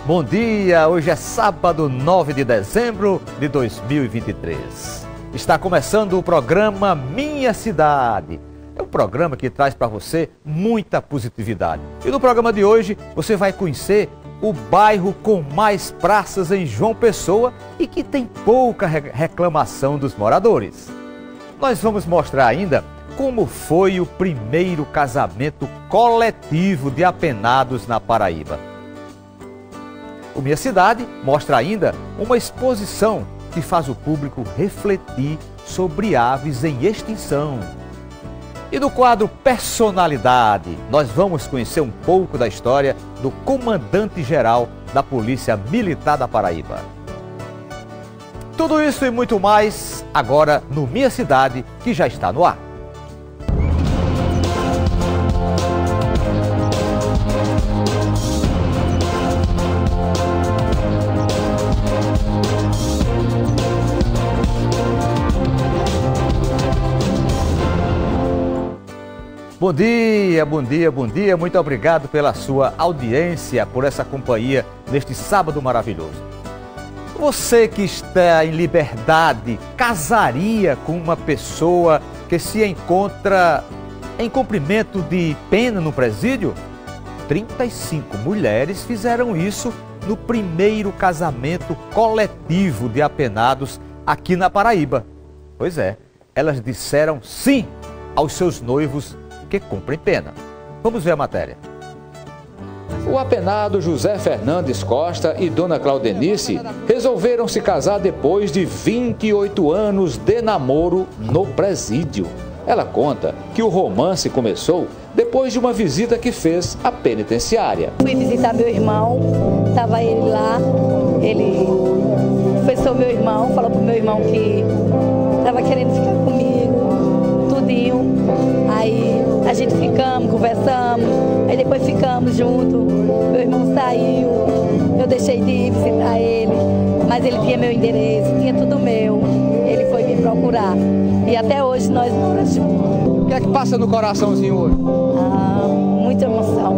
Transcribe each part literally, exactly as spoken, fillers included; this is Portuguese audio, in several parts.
Bom dia, hoje é sábado, nove de dezembro de dois mil e vinte e três. Está começando o programa Minha Cidade. É um programa que traz para você muita positividade. E no programa de hoje você vai conhecer o bairro com mais praças em João Pessoa e que tem pouca reclamação dos moradores. Nós vamos mostrar ainda como foi o primeiro casamento coletivo de apenados na Paraíba. O Minha Cidade mostra ainda uma exposição que faz o público refletir sobre aves em extinção. E no quadro Personalidade, nós vamos conhecer um pouco da história do comandante-geral da Polícia Militar da Paraíba. Tudo isso e muito mais agora no Minha Cidade, que já está no ar. Bom dia, bom dia, bom dia. Muito obrigado pela sua audiência, por essa companhia neste sábado maravilhoso. Você que está em liberdade, casaria com uma pessoa que se encontra em cumprimento de pena no presídio? trinta e cinco mulheres fizeram isso no primeiro casamento coletivo de apenados aqui na Paraíba. Pois é, elas disseram sim aos seus noivos que cumprem pena. Vamos ver a matéria. O apenado José Fernandes Costa e Dona Claudenice resolveram se casar depois de vinte e oito anos de namoro no presídio. Ela conta que o romance começou depois de uma visita que fez à penitenciária. Fui visitar meu irmão, estava ele lá, ele confessou meu irmão, falou pro meu irmão que estava querendo ficar comigo, tudinho. Aí a gente ficamos, conversamos, aí depois ficamos juntos. Meu irmão saiu, eu deixei de ir visitar ele, mas ele tinha meu endereço, tinha tudo meu. Ele foi me procurar e até hoje nós moramos juntos. O que é que passa no coraçãozinho hoje? Ah, muita emoção,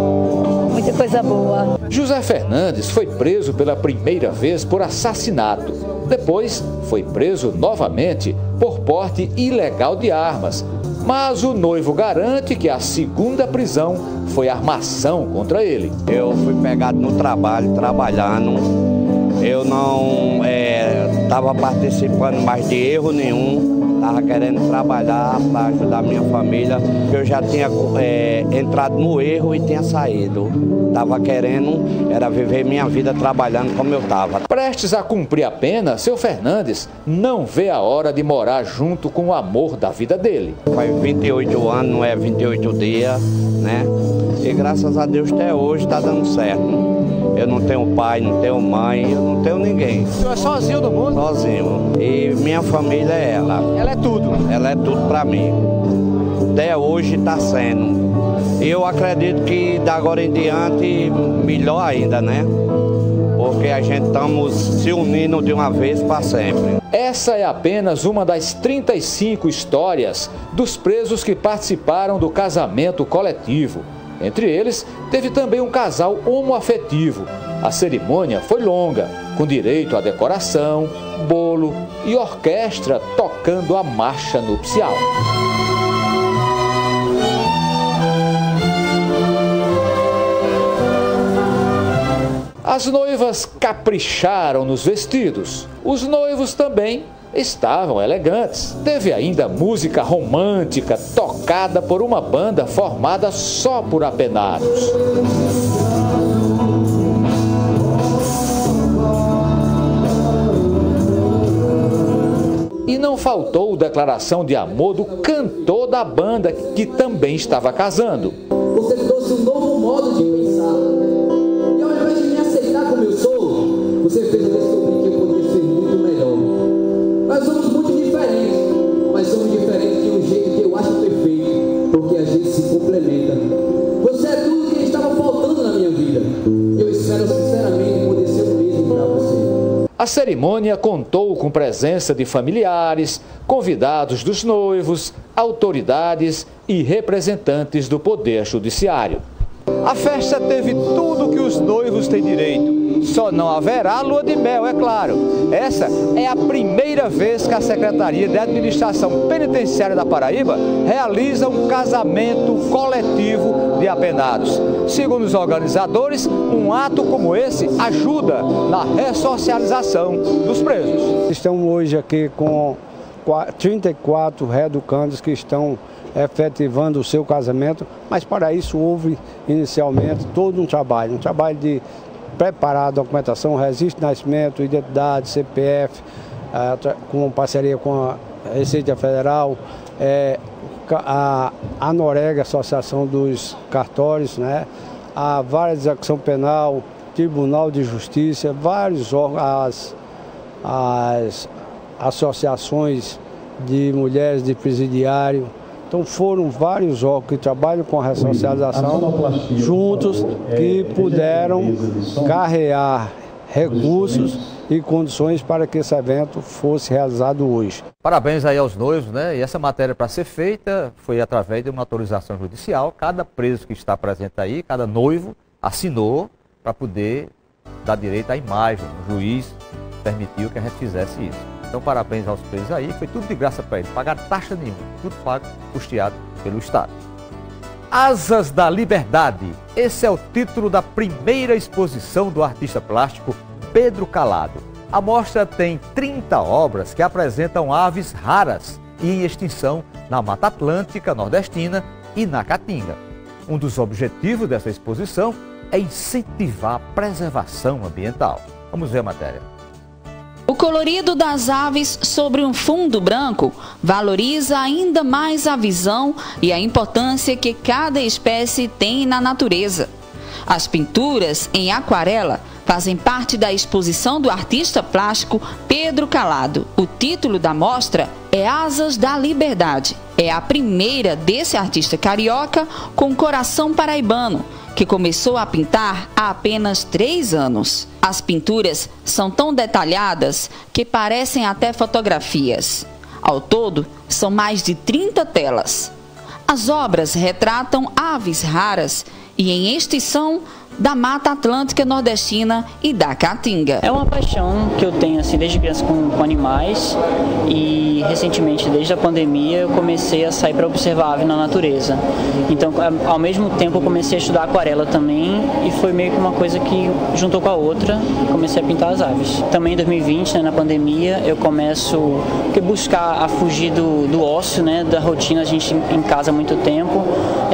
muita coisa boa. José Fernandes foi preso pela primeira vez por assassinato. Depois foi preso novamente por porte ilegal de armas. Mas o noivo garante que a segunda prisão foi armação contra ele. Eu fui pegado no trabalho, trabalhando. Eu não estava é, participando mais de erro nenhum. Estava querendo trabalhar para ajudar minha família. Eu já tinha é, entrado no erro e tinha saído. Estava querendo, era viver minha vida trabalhando como eu estava. Prestes a cumprir a pena, seu Fernandes não vê a hora de morar junto com o amor da vida dele. Faz vinte e oito anos, não é vinte e oito dias, né? E graças a Deus até hoje está dando certo. Eu não tenho pai, não tenho mãe, eu não tenho ninguém. O senhor é sozinho no mundo? Sozinho. E minha família é ela. Ela é tudo? Ela é tudo para mim. Até hoje está sendo. E eu acredito que da agora em diante, melhor ainda, né? Porque a gente estamos se unindo de uma vez para sempre. Essa é apenas uma das trinta e cinco histórias dos presos que participaram do casamento coletivo. Entre eles, teve também um casal homoafetivo. A cerimônia foi longa, com direito à decoração, bolo e orquestra tocando a marcha nupcial. As noivas capricharam nos vestidos. Os noivos também estavam elegantes. Teve ainda música romântica tocada por uma banda formada só por apenados. E não faltou declaração de amor do cantor da banda, que também estava casando. Você trouxe um novo modo de pensar. E ao invés de me aceitar como eu sou, você fez eu descobrir que eu podia ser muito melhor. Nós somos muito diferentes, mas somos diferentes de um jeito que eu acho perfeito, porque a gente se complementa. Você é tudo que estava faltando na minha vida. Eu espero sinceramente poder ser o mesmo para você. A cerimônia contou com presença de familiares, convidados dos noivos, autoridades e representantes do Poder Judiciário. A festa teve tudo que os noivos têm direito. Só não haverá lua de mel, é claro. Essa é a primeira vez que a Secretaria de Administração Penitenciária da Paraíba realiza um casamento coletivo de apenados. Segundo os organizadores, um ato como esse ajuda na ressocialização dos presos. Estamos hoje aqui com trinta e quatro reeducandos que estão efetivando o seu casamento, mas para isso houve inicialmente todo um trabalho, um trabalho de preparar a documentação, registro de nascimento, identidade, C P F, com parceria com a Receita Federal, a Anorega, Associação dos Cartórios, né? A Vara de Execução Penal, Tribunal de Justiça, vários órgãos, as, as associações de mulheres de presidiário. Então foram vários órgãos que trabalham com a ressocialização juntos que puderam carregar recursos e condições para que esse evento fosse realizado hoje. Parabéns aí aos noivos, né? E essa matéria para ser feita foi através de uma autorização judicial. Cada preso que está presente aí, cada noivo assinou para poder dar direito à imagem. O juiz permitiu que a gente fizesse isso. Então, parabéns aos presos aí, foi tudo de graça para eles, pagar taxa nenhuma, tudo pago, custeado pelo Estado. Asas da Liberdade, esse é o título da primeira exposição do artista plástico Pedro Calado. A mostra tem trinta obras que apresentam aves raras e em extinção na Mata Atlântica nordestina e na Caatinga. Um dos objetivos dessa exposição é incentivar a preservação ambiental. Vamos ver a matéria. O colorido das aves sobre um fundo branco valoriza ainda mais a visão e a importância que cada espécie tem na natureza. As pinturas em aquarela fazem parte da exposição do artista plástico Pedro Calado. O título da mostra é Asas da Liberdade. É a primeira desse artista carioca com coração paraibano, que começou a pintar há apenas três anos. As pinturas são tão detalhadas que parecem até fotografias. Ao todo, são mais de trinta telas. As obras retratam aves raras e em extinção da Mata Atlântica nordestina e da Caatinga. É uma paixão que eu tenho assim desde criança com, com animais e recentemente, desde a pandemia, eu comecei a sair para observar ave na natureza. Então, ao mesmo tempo, eu comecei a estudar aquarela também e foi meio que uma coisa que juntou com a outra e comecei a pintar as aves. Também em dois mil e vinte, né, na pandemia, eu começo a buscar a fugir do, do ócio, né, da rotina, a gente em casa há muito tempo.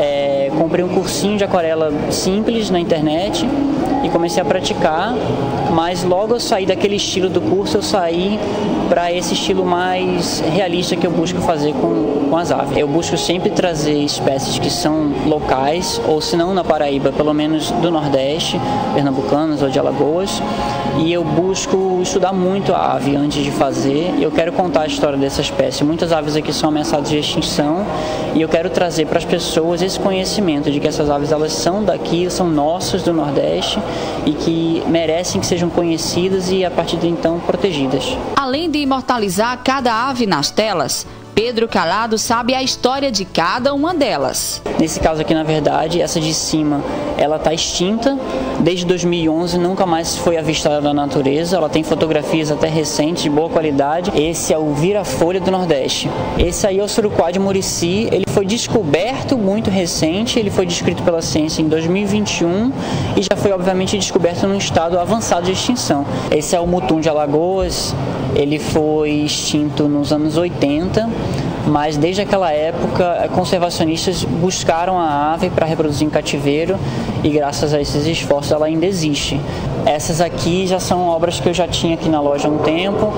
É, comprei um cursinho de aquarela simples na internet e comecei a praticar, mas logo eu saí daquele estilo do curso, eu saí para esse estilo mais realista que eu busco fazer com, com as aves. Eu busco sempre trazer espécies que são locais, ou se não na Paraíba, pelo menos do Nordeste, pernambucanas ou de Alagoas, e eu busco estudar muito a ave antes de fazer. Eu quero contar a história dessa espécie. Muitas aves aqui são ameaçadas de extinção e eu quero trazer para as pessoas esse conhecimento de que essas aves elas são daqui, são nossas do Nordeste e que merecem que sejam conhecidas e a partir de então protegidas. Além de imortalizar cada ave nas telas, Pedro Calado sabe a história de cada uma delas. Nesse caso aqui, na verdade, essa de cima, ela está extinta. Desde dois mil e onze, nunca mais foi avistada na natureza. Ela tem fotografias até recentes, de boa qualidade. Esse é o vira-folha do Nordeste. Esse aí é o surucuá de Murici. Ele foi descoberto muito recente. Ele foi descrito pela ciência em dois mil e vinte e um e já foi, obviamente, descoberto num estado avançado de extinção. Esse é o mutum de Alagoas. Ele foi extinto nos anos oitenta, mas desde aquela época conservacionistas buscaram a ave para reproduzir em cativeiro e graças a esses esforços ela ainda existe. Essas aqui já são obras que eu já tinha aqui na loja há um tempo.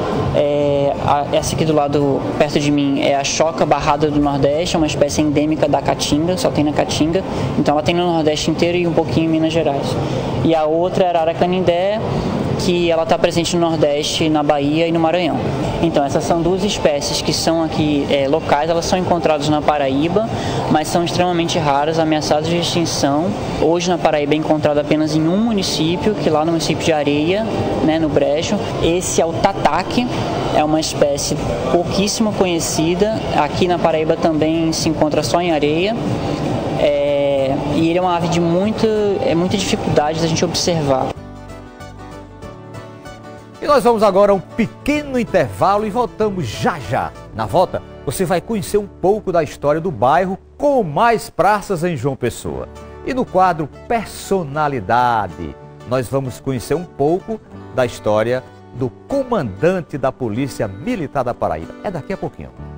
É, a, essa aqui do lado, perto de mim, é a choca barrada do Nordeste, é uma espécie endêmica da Caatinga, só tem na Caatinga. Então ela tem no Nordeste inteiro e um pouquinho em Minas Gerais. E a outra é a arara canindé, que ela está presente no Nordeste, na Bahia e no Maranhão. Então essas são duas espécies que são aqui é, locais, elas são encontradas na Paraíba, mas são extremamente raras, ameaçadas de extinção. Hoje na Paraíba é encontrada apenas em um município, que é lá no município de Areia, né, no Brejo. Esse é o tataque, é uma espécie pouquíssimo conhecida, aqui na Paraíba também se encontra só em Areia. É, e ele é uma ave de muita, é, muita dificuldade da gente observar. nós vamos agora a um pequeno intervalo e voltamos já já. Na volta, você vai conhecer um pouco da história do bairro com mais praças em João Pessoa. E no quadro Personalidade, nós vamos conhecer um pouco da história do comandante da Polícia Militar da Paraíba. É daqui a pouquinho.